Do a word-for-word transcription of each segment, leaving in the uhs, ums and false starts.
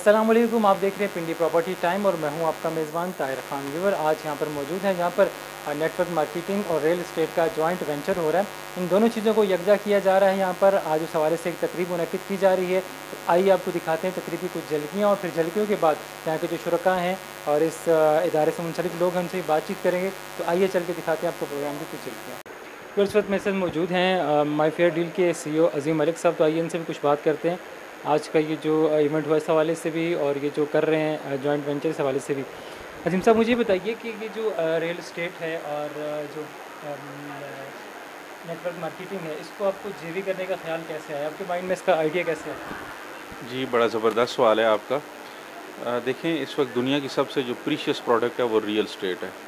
अस्सलाम वालेकुम, आप देख रहे हैं पिंडी प्रॉपर्टी टाइम और मैं हूं आपका मेज़बान ताहिर खान व्यूवर। आज यहां पर मौजूद हैं जहां पर नेटवर्क मार्केटिंग और रियल एस्टेट का जॉइंट वेंचर हो रहा है। इन दोनों चीज़ों को यकजा किया जा रहा है। यहां पर आज उस हवाले से एक तकरीब मुनक़िद की जा रही है। तो आइए आपको दिखाते हैं तकरीब की कुछ झलकियाँ और फिर झलकियों के बाद यहाँ के जो शुरका हैं और इस इदारे से मुंसलिक लोग हैं उनसे बातचीत करेंगे। तो आइए चल के दिखाते हैं आपको प्रोग्राम की कुछ झलकियाँ। तो इस वक्त मेरे साथ मौजूद हैं माई फेयर डील के सी ई ओ अज़ीम मलिक साहब। तो आइए इनसे भी कुछ बात करते हैं आज का ये जो इवेंट हुआ इस हवाले से भी और ये जो कर रहे हैं जॉइंट वेंचर इस हवाले से भी। अजीम साहब, मुझे बताइए कि ये जो रियल इस्टेट है और जो नेटवर्क मार्केटिंग है, इसको आपको जेवी करने का ख्याल कैसे आया, आपके माइंड में इसका आइडिया कैसे आया? जी, बड़ा ज़बरदस्त सवाल है आपका। देखें, इस वक्त दुनिया की सबसे जो प्रीशियस प्रोडक्ट है वो रियल इस्टेट है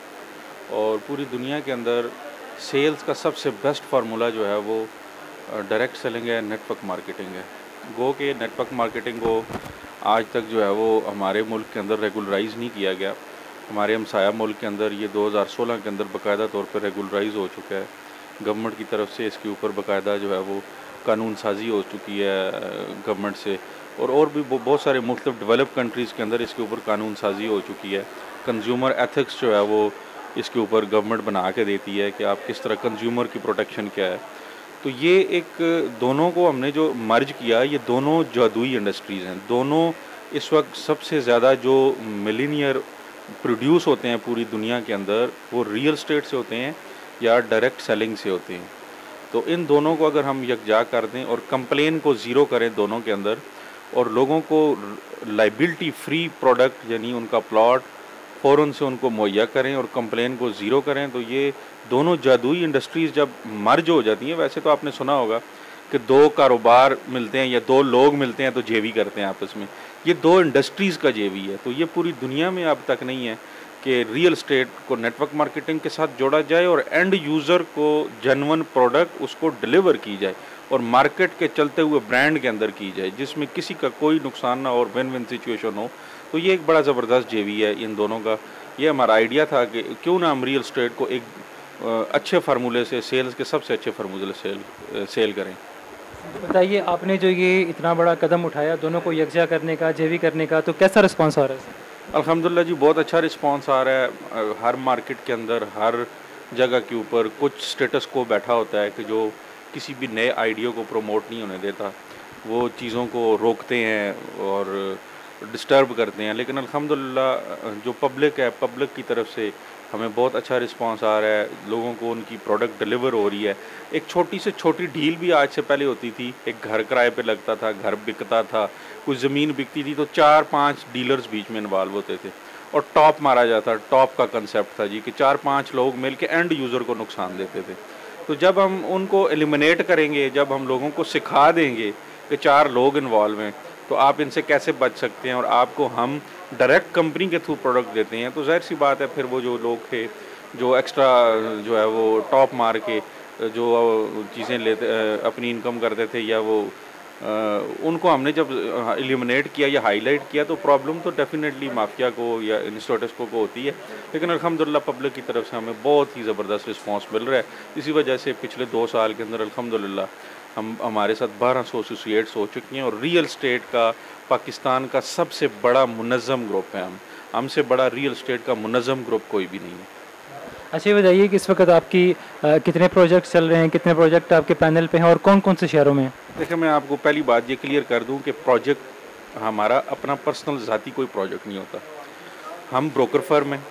और पूरी दुनिया के अंदर सेल्स का सबसे बेस्ट फार्मूला जो है वो डायरेक्ट सेलिंग है, नेटवर्क मार्केटिंग है। गो के नेटवर्क मार्केटिंग को आज तक जो है वो हमारे मुल्क के अंदर रेगुलराइज़ नहीं किया गया। हमारे हमसाया मुल्क के अंदर ये दो हज़ार सोलह के अंदर बाकायदा तौर पर रेगुलराइज़ हो चुका है। गवर्नमेंट की तरफ से इसके ऊपर बाकायदा जो है वो कानून साजी हो चुकी है गवर्नमेंट से, और और भी बहुत सारे मुख्तलिफ डेवलप कंट्रीज़ के अंदर इसके ऊपर कानून साजी हो चुकी है। कंज्यूमर एथिक्स जो है वो इसके ऊपर गवर्नमेंट बना के देती है कि आप किस तरह कंज्यूमर की प्रोटेक्शन क्या है। तो ये एक दोनों को हमने जो मर्ज किया, ये दोनों जादुई इंडस्ट्रीज़ हैं। दोनों इस वक्त सबसे ज़्यादा जो मिलीनियर प्रोड्यूस होते हैं पूरी दुनिया के अंदर वो रियल एस्टेट से होते हैं या डायरेक्ट सेलिंग से होते हैं। तो इन दोनों को अगर हम यकजा कर दें और कंप्लेन को ज़ीरो करें दोनों के अंदर और लोगों को लाइबिलिटी फ्री प्रोडक्ट यानी उनका प्लॉट फ़ौरन से उनको मुहैया करें और कंप्लेन को ज़ीरो करें, तो ये दोनों जादुई इंडस्ट्रीज़ जब मर्ज हो जाती हैं, वैसे तो आपने सुना होगा कि दो कारोबार मिलते हैं या दो लोग मिलते हैं तो जेवी करते हैं आपस में, ये दो इंडस्ट्रीज़ का जेवी है। तो ये पूरी दुनिया में अब तक नहीं है कि रियल एस्टेट को नेटवर्क मार्केटिंग के साथ जोड़ा जाए और एंड यूज़र को जेन्युइन प्रोडक्ट उसको डिलीवर की जाए और मार्केट के चलते हुए ब्रांड के अंदर की जाए जिसमें किसी का कोई नुकसान ना हो और विन विन सिचुएशन हो। तो ये एक बड़ा ज़बरदस्त जेवी है इन दोनों का। ये हमारा आइडिया था कि क्यों ना हम रियल एस्टेट को एक अच्छे फार्मूले से, सेल्स के सबसे अच्छे फार्मूले सेल सेल करें। बताइए, आपने जो ये इतना बड़ा कदम उठाया दोनों को यकजा करने का, जेवी करने का, तो कैसा रिस्पांस आ रहा है? अल्हम्दुलिल्लाह जी, बहुत अच्छा रिस्पांस आ रहा है। हर मार्केट के अंदर हर जगह के ऊपर कुछ स्टेटस को बैठा होता है कि जो किसी भी नए आइडिया को प्रमोट नहीं होने देता, वो चीज़ों को रोकते हैं और डिस्टर्ब करते हैं। लेकिन अल्हम्दुलिल्लाह जो पब्लिक है, पब्लिक की तरफ से हमें बहुत अच्छा रिस्पांस आ रहा है, लोगों को उनकी प्रोडक्ट डिलीवर हो रही है। एक छोटी से छोटी डील भी आज से पहले होती थी, एक घर किराए पे लगता था, घर बिकता था, कुछ ज़मीन बिकती थी तो चार पांच डीलर्स बीच में इन्वॉल्व होते थे और टॉप मारा जाता। टॉप का कंसेप्ट था जी कि चार पाँच लोग मिल के एंड यूज़र को नुकसान देते थे। तो जब हम उनको एलिमिनेट करेंगे, जब हम लोगों को सिखा देंगे कि चार लोग इन्वॉल्व हैं तो आप इनसे कैसे बच सकते हैं और आपको हम डायरेक्ट कंपनी के थ्रू प्रोडक्ट देते हैं, तो ज़ाहिर सी बात है फिर वो जो लोग थे जो एक्स्ट्रा जो है वो टॉप मार के जो चीज़ें लेते अपनी इनकम करते थे या वो उनको हमने जब एलिमिनेट किया या हाईलाइट किया तो प्रॉब्लम तो डेफिनेटली माफिया को या इंस्टीट्यूट्स को होती है। लेकिन अल्हम्दुलिल्लाह पब्लिक की तरफ से हमें बहुत ही ज़बरदस्त रिस्पांस मिल रहा है। इसी वजह से पिछले दो साल के अंदर अल्हम्दुलिल्लाह हम हमारे साथ बारह सौ एसोसिएट्स हो चुकी हैं और रियल एस्टेट का पाकिस्तान का सबसे बड़ा मुनज़्ज़म ग्रुप है। हम हमसे बड़ा रियल एस्टेट का मुनज़्ज़म ग्रुप कोई भी नहीं है। अच्छा, ये बताइए कि इस वक्त आपकी आ, कितने प्रोजेक्ट चल रहे हैं, कितने प्रोजेक्ट आपके पैनल पे हैं और कौन कौन से शहरों में? देखिए, मैं आपको पहली बात ये क्लियर कर दूं कि प्रोजेक्ट हमारा अपना पर्सनल ज़ाती कोई प्रोजेक्ट नहीं होता। हम ब्रोकर फर्म हैं,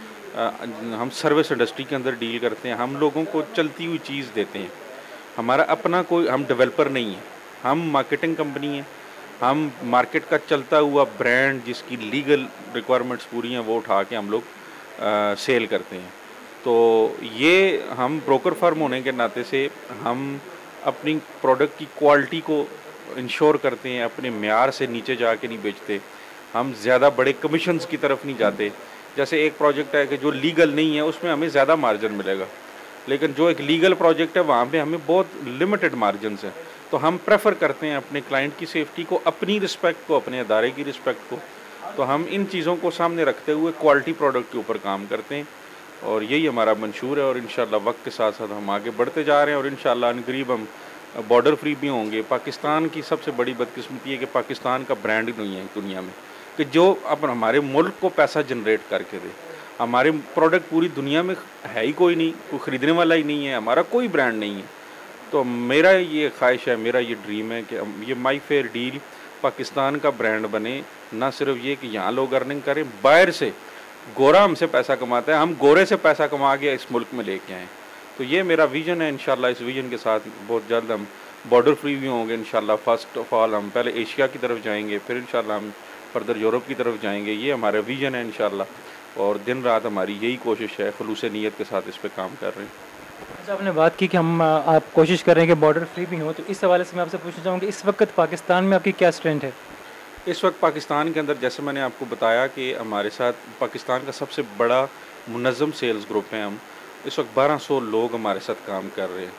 हम सर्विस इंडस्ट्री के अंदर डील करते हैं, हम लोगों को चलती हुई चीज़ देते हैं। हमारा अपना कोई, हम डेवलपर नहीं है, हम मार्केटिंग कंपनी है। हम मार्केट का चलता हुआ ब्रांड जिसकी लीगल रिक्वायरमेंट्स पूरी हैं वो उठा के हम लोग आ, सेल करते हैं। तो ये हम ब्रोकर फर्म होने के नाते से हम अपनी प्रोडक्ट की क्वालिटी को इंश्योर करते हैं, अपने म्यार से नीचे जाके नहीं बेचते, हम ज़्यादा बड़े कमीशंस की तरफ नहीं जाते। जैसे एक प्रोजेक्ट है कि जो लीगल नहीं है उसमें हमें ज़्यादा मार्जिन मिलेगा, लेकिन जो एक लीगल प्रोजेक्ट है वहाँ पे हमें बहुत लिमिटेड मार्जिन है। तो हम प्रेफर करते हैं अपने क्लाइंट की सेफ्टी को, अपनी रिस्पेक्ट को, अपने अदारे की रिस्पेक्ट को। तो हम इन चीज़ों को सामने रखते हुए क्वालिटी प्रोडक्ट के ऊपर काम करते हैं और यही हमारा मंशूर है और इंशाल्लाह वक्त के साथ साथ हम आगे बढ़ते जा रहे हैं और इंशाल्लाह अनकरीब हम बॉर्डर फ्री भी होंगे। पाकिस्तान की सबसे बड़ी बदकिस्मती है कि पाकिस्तान का ब्रांड नहीं है दुनिया में। कि जो अपन हमारे मुल्क को पैसा जनरेट करके दे। हमारे प्रोडक्ट पूरी दुनिया में है ही कोई नहीं, कोई ख़रीदने वाला ही नहीं है, हमारा कोई ब्रांड नहीं है। तो मेरा ये ख्वाहिश है, मेरा ये ड्रीम है कि ये माई फेयर डील पाकिस्तान का ब्रांड बने। ना सिर्फ ये कि यहाँ लोग अर्निंग करें, बाहर से गोरा हमसे पैसा कमाता है, हम गोरे से पैसा कमा के इस मुल्क में लेके आएँ। तो ये मेरा विज़न है। इंशाल्लाह इस विज़न के साथ बहुत जल्द हम बॉर्डर फ्री भी होंगे इंशाल्लाह। फ़र्स्ट ऑफ ऑल हम पहले एशिया की तरफ जाएंगे, फिर इंशाल्लाह हम फर्दर यूरोप की तरफ जाएंगे। ये हमारा विज़न है इंशाल्लाह, और दिन रात हमारी यही कोशिश है, खुलूस नीयत के साथ इस पर काम कर रहे हैं। अच्छा, आपने बात की कि हम आप कोशिश कर रहे हैं कि बॉर्डर फ्री भी हों, तो इस हवाले से मैं आपसे पूछना चाहूँगा कि इस वक्त पाकिस्तान में आपकी क्या स्ट्रेंथ है? इस वक्त पाकिस्तान के अंदर जैसे मैंने आपको बताया कि हमारे साथ पाकिस्तान का सबसे बड़ा मुनज़्ज़म सेल्स ग्रुप है। हम इस वक्त बारह सौ लोग हमारे साथ काम कर रहे हैं,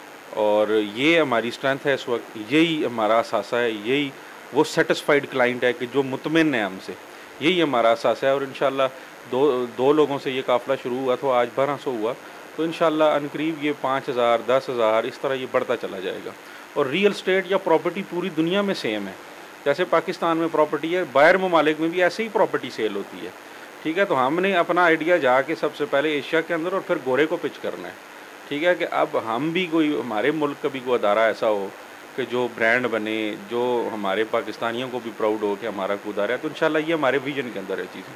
और ये हमारी स्ट्रेंथ है इस वक्त। यही हमारा असासा है, यही वो सेटिस्फाइड क्लाइंट है कि जो मुतमिन है हमसे, यही हमारा असासा है। और इंशाल्लाह दो दो लोगों से ये काफ़िला शुरू हुआ तो आज बारह सौ हुआ, तो इंशाल्लाह अनकरीब ये पाँच हज़ार दस हज़ार इस तरह ये बढ़ता चला जाएगा। और रियल स्टेट या प्रॉपर्टी पूरी दुनिया में सेम है। जैसे पाकिस्तान में प्रॉपर्टी है, बाहर ममालिक में भी ऐसे ही प्रॉपर्टी सेल होती है, ठीक है। तो हमने अपना आइडिया जाके सबसे पहले एशिया के अंदर और फिर गोरे को पिच करना है, ठीक है। कि अब हम भी कोई, हमारे मुल्क का भी कोई अदारा ऐसा हो कि जो ब्रांड बने, जो हमारे पाकिस्तानियों को भी प्राउड हो कि हमारा कोई अदारा है। तो इंशाल्लाह ये हमारे विजन के अंदर है चीज़ें।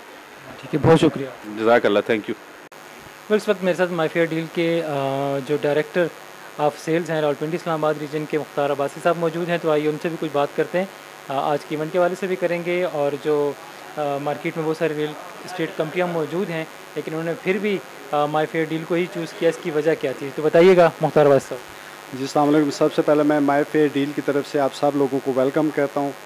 ठीक है, बहुत शुक्रिया, जज़ाकल्लाह, थैंक यू। तो इस वक्त मेरे साथ माई फेयर डील के जो डायरेक्टर ऑफ सेल्स हैं रावलपिंडी इस्लामाबाद रीजन के मुख्तार अब्बासी साहब मौजूद हैं। तो आइए उनसे भी कुछ बात करते हैं। आज की इवेंट के हवाले से भी करेंगे, और जो मार्केट में बहुत सारी रियल इस्टेट कंपनियाँ मौजूद हैं, लेकिन उन्होंने फिर भी माई फेयर डील को ही चूज़ किया, इसकी वजह क्या थी, तो बताइएगा मुख्तार अब्बासी साहब। जी, अस्सलाम वालेकुम। सबसे पहले मैं माई फेयर डील की तरफ से आप सब लोगों को वेलकम करता हूँ।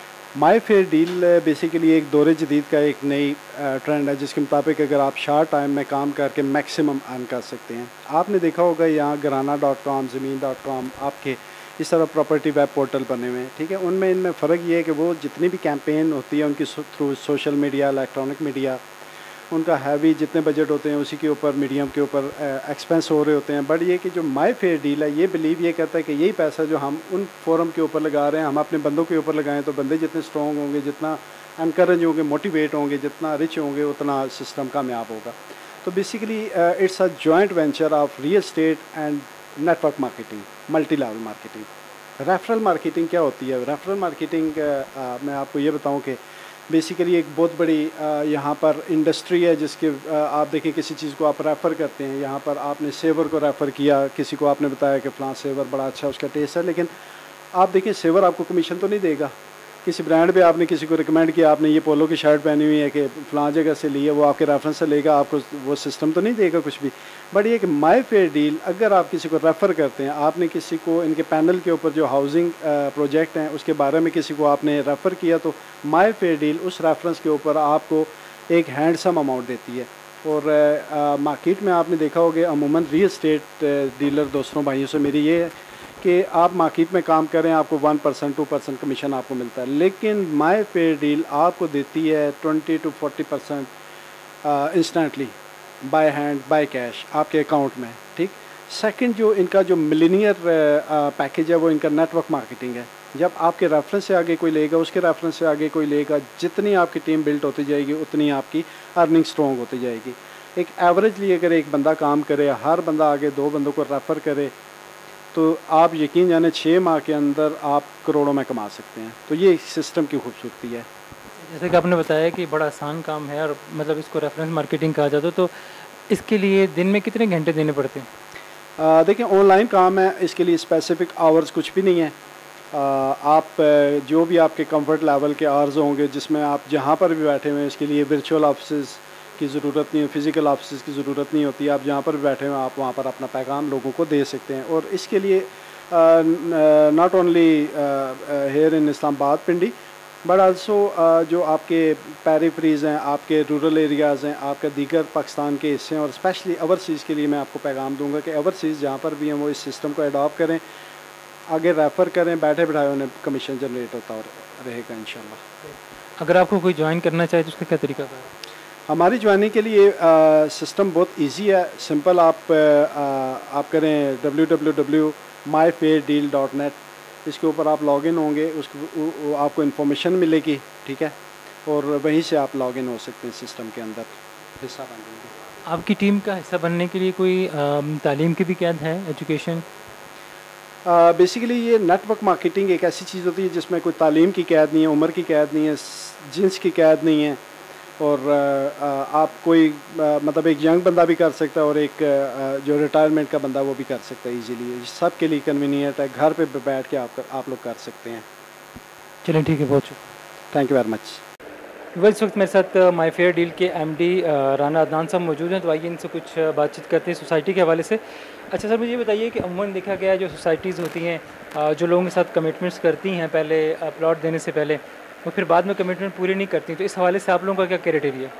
माई फेयर डील बेसिकली एक दौरे जदीद का एक नई ट्रेंड है, जिसके मुताबिक अगर आप शार्ट टाइम में काम करके मैक्सिमम अर्न कर सकते हैं। आपने देखा होगा यहाँ Gharana dot com, Zameen dot com, आपके इस तरह प्रॉपर्टी वेब पोर्टल बने हुए हैं, ठीक है। उनमें इनमें फ़र्क ये है कि वो जितनी भी कैंपेन होती है उनकी through social media, electronic media, उनका हैवी जितने बजट होते हैं उसी के ऊपर, मीडियम के ऊपर एक्सपेंस हो रहे होते हैं। बट ये कि जो माई फेयर डील है, ये बिलीव ये करता है कि यही पैसा जो हम उन फोरम के ऊपर लगा रहे हैं, हम अपने बंदों के ऊपर लगाएं, तो बंदे जितने स्ट्रॉन्ग होंगे, जितना एनकरेज होंगे, मोटिवेट होंगे, जितना रिच होंगे, उतना सिस्टम कामयाब होगा। तो basically it's a joint venture of real estate and network marketing, multi level marketing. Referral marketing क्या होती है? रेफरल मार्केटिंग मैं आपको ये बताऊँ कि बेसिकली एक बहुत बड़ी यहाँ पर इंडस्ट्री है, जिसके आप देखें किसी चीज़ को आप रेफ़र करते हैं। यहाँ पर आपने सेवर को रेफ़र किया, किसी को आपने बताया कि फ़लाँ सेवर बड़ा अच्छा उसका टेस्ट है, लेकिन आप देखिए सेवर आपको कमीशन तो नहीं देगा। किसी ब्रांड पे आपने किसी को रिकमेंड किया, आपने ये पोलो की शर्ट पहनी हुई है कि फ़लाँ जगह से ली है, वो आपके रेफरेंस से लेगा, आपको वो सिस्टम तो नहीं देगा कुछ भी। बट ये कि माई फेयर डील, अगर आप किसी को रेफ़र करते हैं, आपने किसी को इनके पैनल के ऊपर जो हाउसिंग प्रोजेक्ट हैं उसके बारे में किसी को आपने रेफ़र किया, तो माई फेयर डील उस रेफरेंस के ऊपर आपको एक हैंडसम अमाउंट देती है। और मार्केट में आपने देखा होगा अमूमन रियल एस्टेट डीलर दोस्तों भाइयों से मेरी ये है कि आप मार्केट में काम करें, आपको one percent two percent commission आपको मिलता है, लेकिन माई फेयर डील आपको देती है twenty to forty percent instantly by hand, by cash आपके अकाउंट में, ठीक। सेकंड, जो इनका जो मिलीनियर पैकेज है वो इनका नेटवर्क मार्केटिंग है। जब आपके रेफरेंस से आगे कोई लेगा, उसके रेफरेंस से आगे कोई लेगा, जितनी आपकी टीम बिल्ड होती जाएगी उतनी आपकी अर्निंग स्ट्रॉन्ग होती जाएगी। एक एवरेजली अगर एक बंदा काम करे, हर बंदा आगे दो बंदों को रेफ़र करे, तो आप यकीन जाने छः माह के अंदर आप करोड़ों में कमा सकते हैं। तो ये सिस्टम की खूबसूरती है। जैसे कि आपने बताया कि बड़ा आसान काम है, और मतलब इसको रेफरेंस मार्केटिंग कहा जाता है, तो इसके लिए दिन में कितने घंटे देने पड़ते हैं? देखिए, ऑनलाइन काम है, इसके लिए स्पेसिफिक आवर्स कुछ भी नहीं है। आ, आप जो भी आपके कंफर्ट लेवल के आवर्स होंगे, जिसमें आप जहाँ पर भी बैठे हुए हैं, इसके लिए वर्चुअल ऑफिस की ज़रूरत नहीं है, फ़िज़िकल ऑफिस की ज़रूरत नहीं होती। आप जहाँ पर भी बैठे हुए हैं, आप वहाँ पर अपना पैगाम लोगों को दे सकते हैं। और इसके लिए not only here in Islamabad Pindi, but also जो आपके पेरिफेरीज़ हैं, आपके रूरल एरियाज़ हैं, आपके दीगर पाकिस्तान के हिस्से हैं, और स्पेशली ओवरसीज़ के लिए मैं आपको पैगाम दूंगा कि ओवरसीज़ जहाँ पर भी हैं वो इस सिस्टम को अडॉप्ट करें, आगे रेफ़र करें, बैठे बैठाए उन्हें कमीशन जनरेट होता रहेगा इंशाल्लाह। अगर आपको कोई ज्वाइन करना चाहे तो उसका क्या तरीका है? हमारी ज्वाइनिंग के लिए आ, सिस्टम बहुत इजी है, सिंपल। आप आ, आप करें W W W My fair Deal dot net, इसके ऊपर आप लॉगिन होंगे, उसको आपको इन्फॉर्मेशन मिलेगी, ठीक है। और वहीं से आप लॉग इन हो सकते हैं सिस्टम के अंदर हिस्सा बन जाएंगे। आपकी टीम का हिस्सा बनने के लिए कोई अम, तालीम की भी कैद है, एजुकेशन? बेसिकली ये नेटवर्क मार्केटिंग एक ऐसी चीज़ होती है जिसमें कोई तालीम की कैद नहीं है, उम्र की कैद नहीं है, जिन्स की कैद नहीं है, और आ, आ, आप कोई आ, मतलब एक यंग बंदा भी कर सकता है और एक आ, जो रिटायरमेंट का बंदा वो भी कर सकता है इजीली। सब के लिए कन्वीनियंट है, घर पे बैठ के आप आप लोग कर सकते हैं। चलें ठीक है, बहुत शुक्रिया, थैंक यू वेरी मच। वह इस वक्त मेरे साथ माई फेयर डील के एमडी राना अदनान साहब मौजूद हैं, तो आइए इनसे कुछ बातचीत करते हैं सोसाइटी के हवाले से। अच्छा सर, मुझे ये बताइए कि अमूमन देखा गया है जो सोसाइटीज़ होती हैं, जो लोगों के साथ कमिटमेंट्स करती हैं पहले प्लॉट देने से पहले, वो फिर बाद में कमिटमेंट पूरी नहीं करती, तो इस हवाले से आप लोगों का क्या क्राइटेरिया?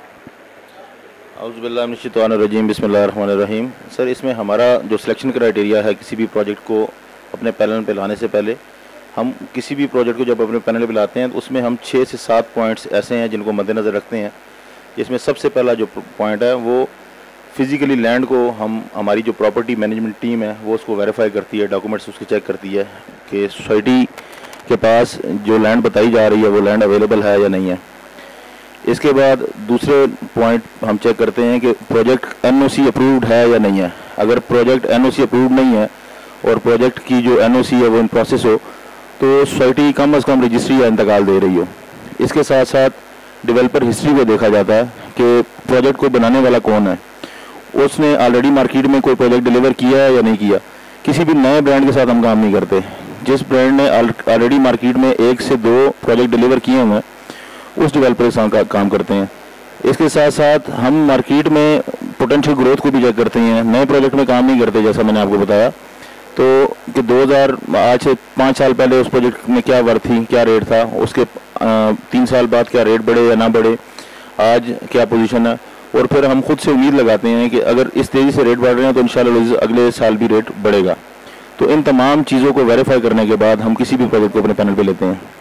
औज़ुबिल्लाहिमिनश्शैतानिर्रजीम बिस्मिल्लाहिर्रहमानिर्रहीम। सर, इसमें हमारा जो सिलेक्शन क्राइटेरिया है किसी भी प्रोजेक्ट को अपने पैनल पे लाने से पहले, हम किसी भी प्रोजेक्ट को जब अपने पैनल पे लाते हैं तो उसमें हम छः से सात पॉइंट्स ऐसे हैं जिनको मद्देनज़र रखते हैं। जिसमें सबसे पहला जो पॉइंट है वो फिज़िकली लैंड को हम हमारी जो प्रॉपर्टी मैनेजमेंट टीम है वो उसको वेरीफाई करती है, डॉक्यूमेंट्स उसके चेक करती है कि सोसाइटी के पास जो लैंड बताई जा रही है वो लैंड अवेलेबल है या नहीं है। इसके बाद दूसरे पॉइंट हम चेक करते हैं कि प्रोजेक्ट एनओसी अप्रूव्ड है या नहीं है। अगर प्रोजेक्ट एनओसी अप्रूव्ड नहीं है और प्रोजेक्ट की जो एनओसी है वो इन प्रोसेस हो तो सोसाइटी कम अज़ कम रजिस्ट्री या इंतकाल दे रही हो। इसके साथ साथ डेवलपर हिस्ट्री को देखा जाता है कि प्रोजेक्ट को बनाने वाला कौन है, उसने ऑलरेडी मार्केट में कोई प्रोजेक्ट डिलीवर किया है या नहीं किया। किसी भी नए ब्रांड के साथ हम काम नहीं करते। जिस ब्रांड ने ऑलरेडी मार्केट में एक से दो प्रोजेक्ट डिलीवर किए हुए हैं उस डेवलपर के साथ काम करते हैं। इसके साथ साथ हम मार्केट में पोटेंशियल ग्रोथ को भी चेक करते हैं, नए प्रोजेक्ट में काम नहीं करते। जैसा मैंने आपको बताया तो कि दो हज़ार आज से पाँच साल पहले उस प्रोजेक्ट में क्या वर्थ थी, क्या रेट था, उसके आ, तीन साल बाद क्या रेट बढ़े या ना बढ़े, आज क्या पोजीशन है, और फिर हम खुद से उम्मीद लगाते हैं कि अगर इस तेज़ी से रेट बढ़ रहे हैं तो इंशाल्लाह अगले साल भी रेट बढ़ेगा। तो इन तमाम चीज़ों को वेरीफाई करने के बाद हम किसी भी प्रोजेक्ट को अपने पैनल पे लेते हैं।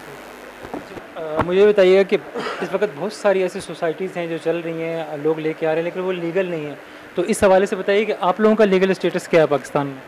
आ, मुझे बताइएगा कि इस वक्त बहुत सारी ऐसी सोसाइटीज़ हैं जो चल रही हैं, लोग लेके आ रहे हैं लेकिन वो लीगल नहीं है, तो इस हवाले से बताइए कि आप लोगों का लीगल स्टेटस क्या है पाकिस्तान में?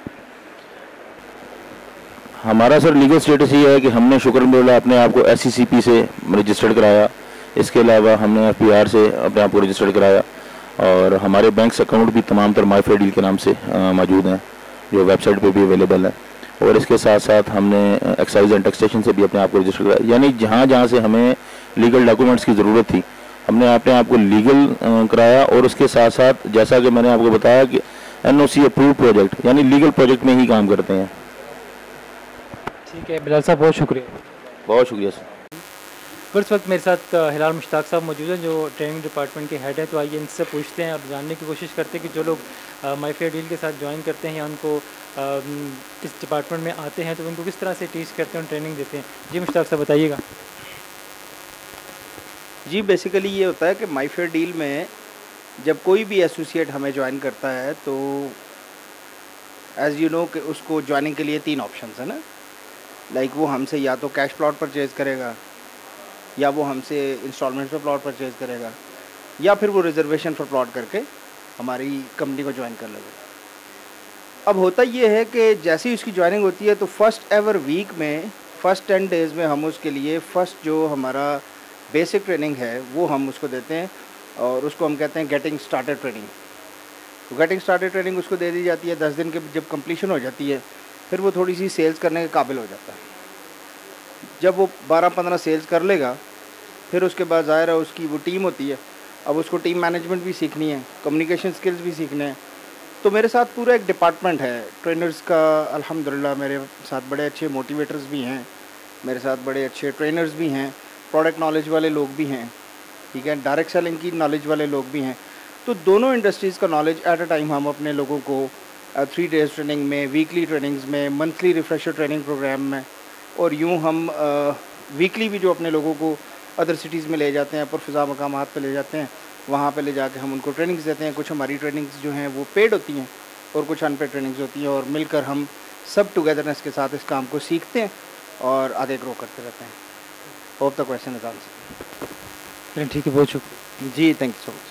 हमारा सर लीगल स्टेटस ये है कि हमने शुक्रल्ला अपने आप को एस सी सी पी से रजिस्टर्ड कराया। इसके अलावा हमने एफ पी आर से अपने आप को रजिस्टर्ड कराया और हमारे बैंक अकाउंट भी तमाम तर माई फेयर डील के नाम से मौजूद हैं जो वेबसाइट पे भी अवेलेबल है। और इसके साथ साथ हमने एक्साइज एंड टैक्सेशन से भी अपने आप को रजिस्टर कराया। यानी जहाँ जहाँ से हमें लीगल डॉक्यूमेंट्स की ज़रूरत थी हमने अपने आप को लीगल कराया। और उसके साथ साथ जैसा कि मैंने आपको बताया कि N O C approve project यानी लीगल प्रोजेक्ट में ही काम करते हैं। ठीक है बिलाल साहब, बहुत शुक्रिया। बहुत शुक्रिया सर। और इस वक्त मेरे साथ हिलाल मुश्ताक साहब मौजूद हैं जो ट्रेनिंग डिपार्टमेंट के हेड हैं, तो आइए इनसे पूछते हैं और जानने की कोशिश करते हैं कि जो लोग माई फेयर डील के साथ ज्वाइन करते हैं या उनको आ, इस डिपार्टमेंट में आते हैं तो उनको किस तरह से टीच करते हैं और ट्रेनिंग देते हैं। जी मुश्ताक साहब बताइएगा। जी बेसिकली ये होता है कि माई फेयर डील में जब कोई भी एसोसिएट हमें ज्वाइन करता है तो एज़ यू नो कि उसको ज्वाइनिंग के लिए तीन ऑप्शंस है ना, लाइक वो हमसे या तो कैश प्लॉट परचेज़ करेगा या वो हमसे इंस्टॉलमेंट पे प्लॉट परचेज़ करेगा या फिर वो रिजर्वेशन फॉर प्लॉट करके हमारी कंपनी को ज्वाइन कर लेगा। अब होता ये है कि जैसे ही उसकी ज्वाइनिंग होती है तो फर्स्ट एवर वीक में फ़र्स्ट टेन डेज़ में हम उसके लिए फ़र्स्ट जो हमारा बेसिक ट्रेनिंग है वो हम उसको देते हैं और उसको हम कहते हैं गेटिंग स्टार्टेड ट्रेनिंग। तो गेटिंग स्टार्टेड ट्रेनिंग उसको दे दी जाती है। दस दिन के जब कंप्लीशन हो जाती है फिर वो थोड़ी सी सेल्स करने के काबिल हो जाता है। जब वो बारह पंद्रह सेल्स कर लेगा फिर उसके बाद ज़ाहिर है उसकी वो टीम होती है, अब उसको टीम मैनेजमेंट भी सीखनी है, कम्युनिकेशन स्किल्स भी सीखने हैं। तो मेरे साथ पूरा एक डिपार्टमेंट है ट्रेनर्स का। अल्हम्दुलिल्लाह मेरे साथ बड़े अच्छे मोटिवेटर्स भी हैं, मेरे साथ बड़े अच्छे ट्रेनर्स भी हैं, प्रोडक्ट नॉलेज वाले लोग भी हैं, ठीक है, डायरेक्ट सेलिंग की नॉलेज वाले लोग भी हैं। तो दोनों इंडस्ट्रीज़ का नॉलेज एट अ टाइम हम अपने लोगों को थ्री डेज़ ट्रेनिंग में, वीकली ट्रेनिंग्स में, मंथली रिफ्रेशर ट्रेनिंग प्रोग्राम में और यूँ हम वीकली भी जो अपने लोगों को अदर सिटीज़ में ले जाते हैं, पुरफ़िज़ा मकामात पे ले जाते हैं, वहाँ पे ले जाके हम उनको ट्रेनिंग्स देते हैं। कुछ हमारी ट्रेनिंग्स जो हैं वो पेड होती हैं और कुछ अनपेड ट्रेनिंग्स होती हैं और मिलकर हम सब टुगेदरनेस के साथ इस काम को सीखते हैं और आगे ग्रो करते रहते हैं। Hope the question is answer. ठीक है, बहुत शुक्रिया। जी थैंक यू सो मच।